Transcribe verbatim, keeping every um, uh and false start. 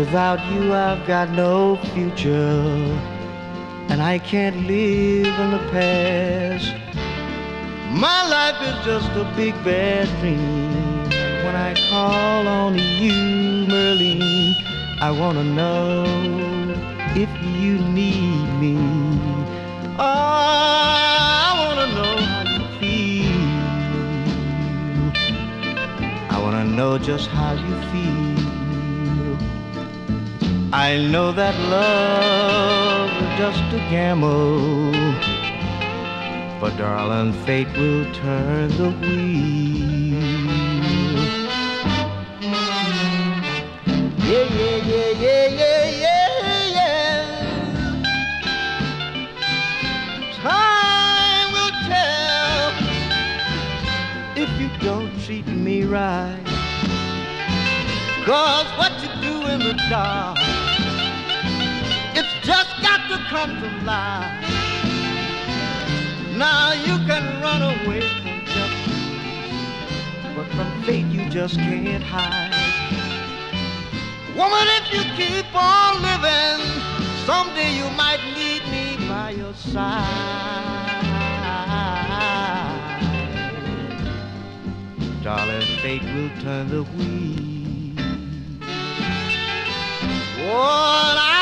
Without you I've got no future, and I can't live in the past. My life is just a big bad dream. When I call on you, Merlene, I wanna know if you need me. Oh, I wanna know how you feel. I wanna know just how you feel. I know that love is just a gamble, but darling, fate will turn the wheel. Yeah, yeah, yeah, yeah, yeah, yeah, yeah. Time will tell if you don't treat me right. 'Cause what you do in the dark, it's just got to come to light. Now you can run away from justice, but from fate you just can't hide. Woman, if you keep on living, someday you might need me by your side. Darling, fate will turn the wheel. What I